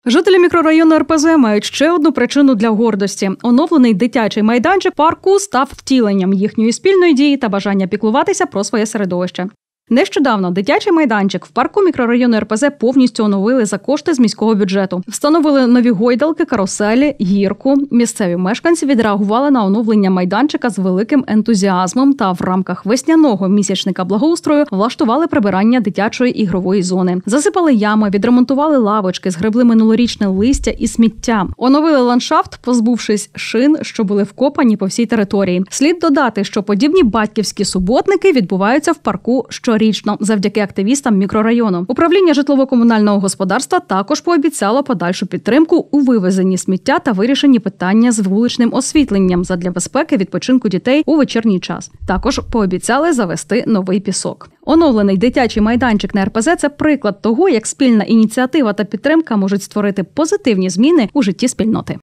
Жителі мікрорайону РПЗ мають ще одну причину для гордості. Оновлений дитячий майданчик парку став втіленням їхньої спільної дії та бажання піклуватися про своє середовище. Нещодавно дитячий майданчик в парку мікрорайону РПЗ повністю оновили за кошти з міського бюджету. Встановили нові гойдалки, каруселі, гірку. Місцеві мешканці відреагували на оновлення майданчика з великим ентузіазмом та в рамках весняного місячника благоустрою влаштували прибирання дитячої ігрової зони. Засипали ями, відремонтували лавочки, згребли минулорічне листя і сміття. Оновили ландшафт, позбувшись шин, що були вкопані по всій території. Слід додати, що подібні батьківські суботники відбуваються в парку щорічно завдяки активістам мікрорайону. Управління житлово-комунального господарства також пообіцяло подальшу підтримку у вивезенні сміття та вирішенні питання з вуличним освітленням задля безпеки відпочинку дітей у вечірній час. Також пообіцяли завести новий пісок. Оновлений дитячий майданчик на РПЗ – це приклад того, як спільна ініціатива та підтримка можуть створити позитивні зміни у житті спільноти.